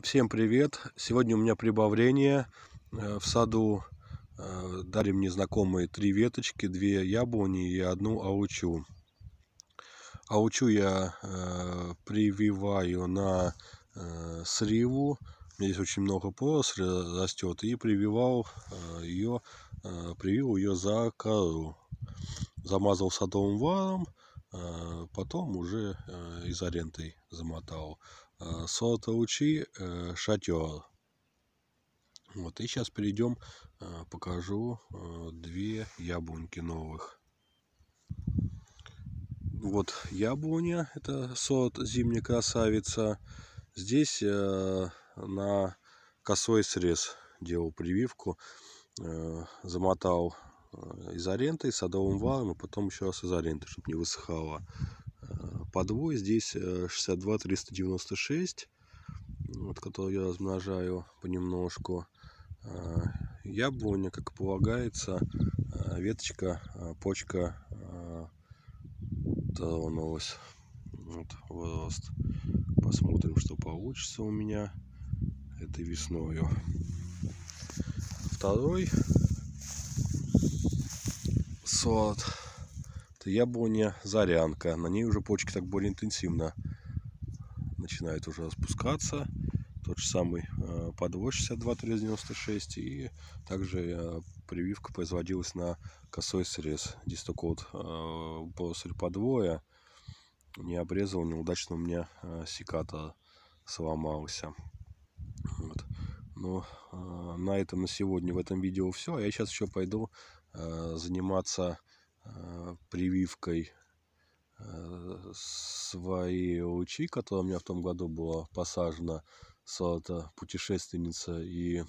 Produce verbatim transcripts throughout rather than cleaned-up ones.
Всем привет! Сегодня у меня прибавление. Э, В саду э, дали мне знакомые три веточки, две яблони и одну аучу. Аучу я э, прививаю на э, сриву. У меня здесь очень много поросли растет. И прививал э, ее, э, привил ее за кору. Замазал садовым валом, э, потом уже э, изолентой замотал. Э, сорт аучи э, шатер. Вот, и сейчас перейдем, э, покажу э, две яблоньки новых. Вот яблоня, это сорт зимняя красавица. Здесь э, на косой срез делал прививку, э, замотал э, изолентой, садовым валом, и потом еще раз изолентой, чтобы не высыхало. Э, подвой здесь э, шестьдесят два триста девяносто шесть, вот, который я размножаю понемножку. Яблоня, как и полагается, веточка, почка тронулась. Вот, вырост. Посмотрим, что получится у меня этой весною. Второй сорт — это яблоня Зарянка. На ней уже почки так более интенсивно начинают уже распускаться. Тот же самый э, подвой шестьдесят два триста девяносто шесть, и также э, прививка производилась на косой срез. Здесь только вот э, после подвоя не обрезал, неудачно у меня э, секатор сломался. Вот. Но э, на этом на сегодня в этом видео все. Я сейчас еще пойду э, заниматься э, прививкой э, своей аучи, которая у меня в том году была посажена, сорта путешественница и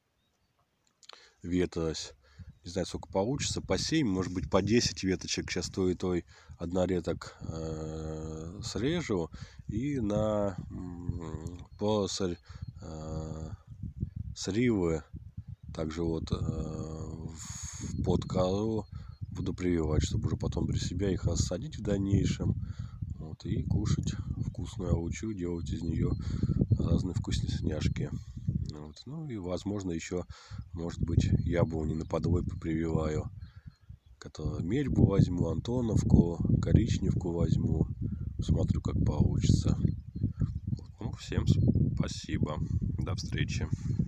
ветошь. Не знаю, сколько получится, по семь, может быть, по десять веточек. Сейчас той и той однолеток э, срежу, и на поросль э, сривы также вот э, под кору буду прививать, чтобы уже потом при себя их рассадить в дальнейшем, вот, и кушать вкусную аучу, делать из нее разные вкусняшки. Вот. Ну и возможно еще, может быть, яблони на подвой попрививаю, которую мельбу возьму, антоновку, коричневку возьму, смотрю, как получится. Вот. Ну, всем спасибо, до встречи.